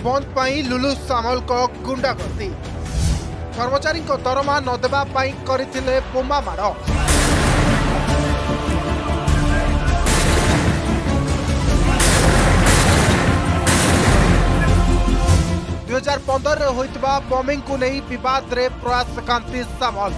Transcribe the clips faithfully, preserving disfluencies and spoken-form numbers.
बंद पाई लुलु सामल को गुंडागर्दी कर्मचारी को दरमा नदेवा पाई करथिले बोमा माड़ दुई हजार पंदर होइतबा बॉम्बिंग को नहीं विवाद रे प्रयास कांति सामल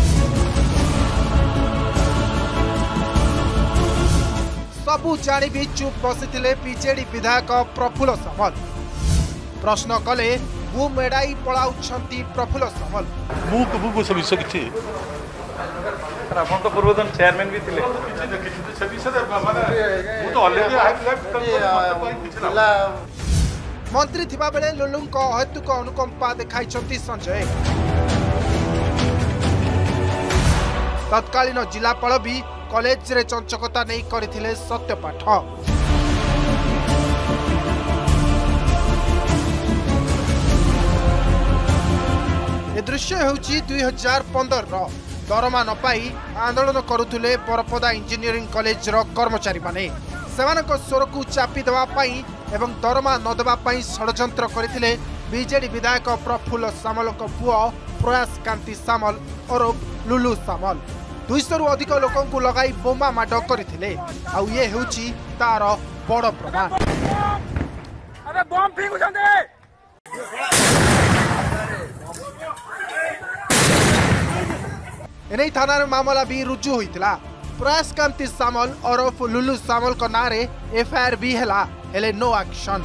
सबू जानी भी चुप बसिथिले बीजेडी विधायक प्रफुल्ल सामल प्रश्न कले बु मेड़ाई पलाउछंती प्रफुल्ल सामल मु को बु सब विषय किछि अपन तो पूर्वतन चेयरमैन भी थिले किछि सब विषय माने मु तो ऑलरेडी मंत्री थिबा बेले लुलुंको अहेतुक अनुकंपा देखाई संजय तत्कालीन जिलापाल भी कॉलेज रे चंचकता नहीं करथिले सत्यपाठ ए दृश्य होउची दुई हजार पंदर रो दरमा न पाई आंदोलन करुथिले बरपदा इंजीनियरिंग कॉलेज रो कर्मचारी माने सेमानक स्वर को चापी देवा पाई एवं दरमा न देवा पाई षड्यंत्र करथिले बीजेडी विधायक प्रफुल्ल सामल को पुओ प्रयास कांति सामल और लुलु सामल दुईशह रु अधिक लोक को लगाई बोमा माड करथिले आउ ये हेउची तार बड़ प्रमाण अरे बम फेंकु जंदे एनै थाना रे मामला भी रुजु होइतला प्रयास कांति सामल और लुलु सामल को नारे एफआईआर भी हैला हेले नो एक्शन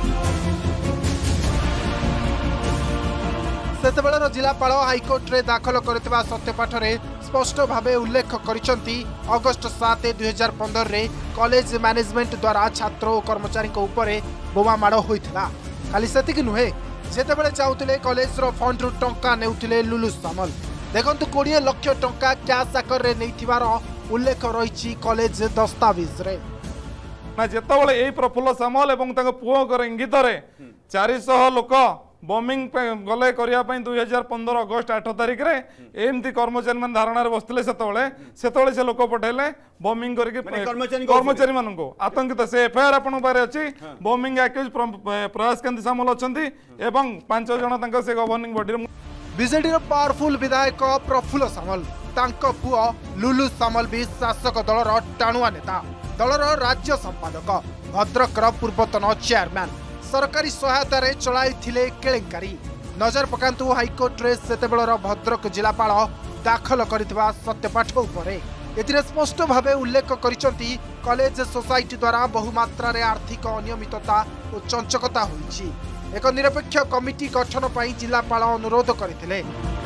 सेतेबेलर जिलापाल हाईकोर्ट रे दाखल करथिबा सत्यपाठ रे स्पष्ट भावे उल्लेख करिसंती अगस्त सात दुई हजार पंदर रे कॉलेज मैनेजमेंट द्वारा छात्र और कर्मचारी को ऊपर बोमा माड़ होइतला खाली सेतिक नुहे जेतेबेले चाहुतिले कॉलेज रो फंड रु टंका नेउतिले लुलु सामल देखंतु बीस लाख टंका कैश आकर रे नैथिबार उल्लेख रही कॉलेज दस्तावेज रे ना जेतबेले एई प्रफुल्ल सामल एवं तांको पुओकर इंगित रे चार सौ लोक बॉम्बिंग गले करिया पई दुई हजार पंदर अगस्त आठ तारिख रे एमती कर्मचारी मान धारणा रे बसथिले सेतबेले सेतबेले से लोक पठेले बॉम्बिंग करके कर्मचारी मान को आतंकित से एफआईआर आपन बारे अछि बॉम्बिंग एक्यूज प्रयास कांति सामल अछंती एवं पांच जण तांको से गवर्निंग बॉडी रे बीजेडी रो पावरफुल विधायक प्रफुल्ल सामल तांको पुओ लुलु सामल भी शासक दलर टाणुआ नेता दलर राज्य संपादक भद्रक पूर्वतन चेयरमैन सरकारी सहायता रे चलाइथिले केलेंकारी नजर पकांतु हाईकोर्ट रे सेतेबेलर भद्रक जिलापाल दाखल करितबा सत्यपाठ उपरे एथिरे स्पष्ट भावे उल्लेख करिसंती कॉलेज सोसाइटी द्वारा बहुमात्रा रे आर्थिक अनियमितता और चंचकता होईछि एक निरपेक्ष कमिटी गठन पाई जिलापाल अनुरोध करथिले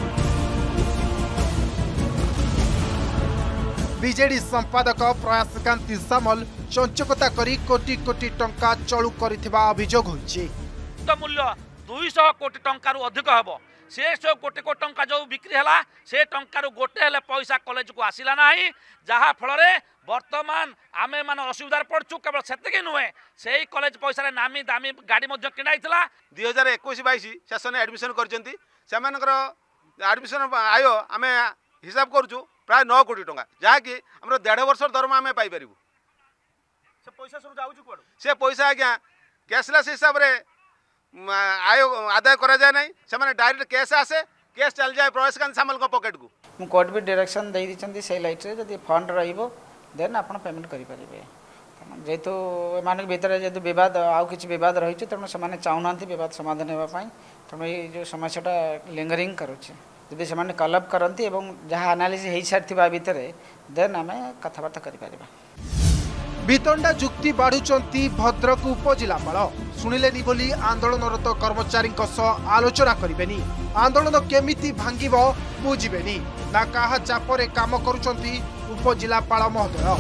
बीजेडी संपादक प्रयास कांति सामल चंचकता करी कोटी कोटी टंका चलू करिथिबा अभियोग होईछि तो मूल्य दुई सौ कोटी टंका रु अधिक हबो से सौ कोटी को टंका जो बिक्री हला से टंका रु गोटे हेले पैसा कॉलेज को आसिला नाही जहा फल रे वर्तमान आमे मान असुविधार पड़छु केवल सेतिके नुहे सेही कॉलेज पैसा रे नामी दामी गाड़ी मध्य किणाइतला दुई हजार इक्कीस बाईस सेशन एडमिशन करचंती सेमानकर एडमिशन आयो आमे हिसाब करूछु प्राय नौ कोटी टंका जहा कि हमरो डेढ़ वर्ष दरमा आमे पाई परिबु से पैसा सब जाउछु कोड से पैसा आज्ञा कैशलेस हिसाब रे आयो आदाय करा जाय नहीं से माने डायरेक्ट कैश आसे कैश चल जाए प्रवेश कांति सामल को पॉकेट को मु कोड भी डायरेक्शन दे दिचंती से लाइट रे जदी फंड रहिबो देन आपण पेमेंट करि परिबे जेतु माने भीतर जेतु विवाद आउ किछि विवाद रही छ तने से माने चाहुनांती विवाद समाधान हेबा पई तने ए जो समस्याटा लिंगरिंग करूछ जदि से माने कलअप करंती एवं जहा एनालिसिस हेइ सारथिबा भीतर देन हमें कथाबार्ता करि परिबा वितंडा जुक्ति बाढ़ुचंती भद्रक उपजिलापाल शुणिलेनी बोली आंदोलनरत कर्मचारी आलोचना करेनि आंदोलन केमिति भांगिब बुझिबेनी ना काहा चापरे काम करुचंती उपजिलापाल महोदय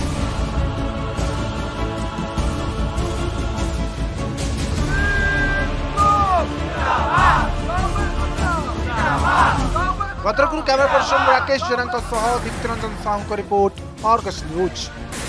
भद्रक कैमरा पर्सन राकेश जेना दीप्ति रंजन साहू को रिपोर्ट आर्गस न्यूज।